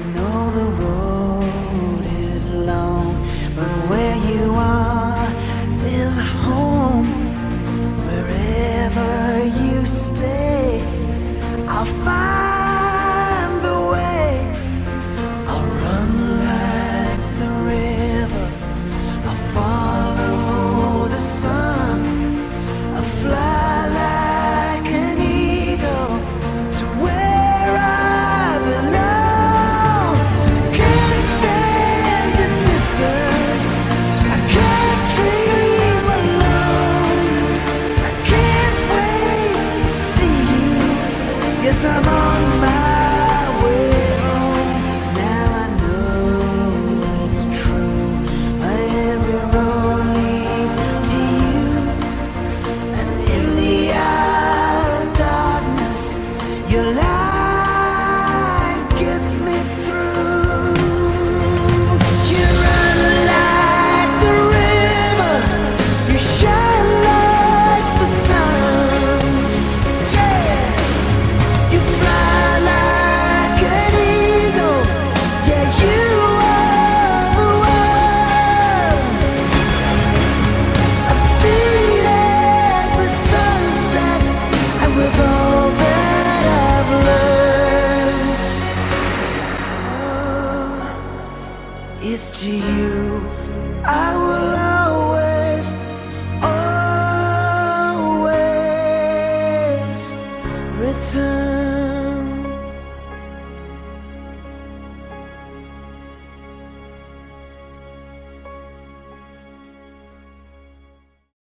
know the road is long, but where you are is home. Wherever you stay, I'll find the way. I'll run like the river, I'll follow the sun, I'll fly like an eagle to where I belong. I can't stand the distance, I can't dream alone, I can't wait to see you. Yes, I'm on my way home. Now I know it's true, my every road leads to you. And in the hour of darkness, your light gets me through. You run like the river, you shine like the sun. Yeah, you fly like an eagle. Yeah, you are the one. I've seen every sunset, and with all that I've learned, it's to you I will always, always return.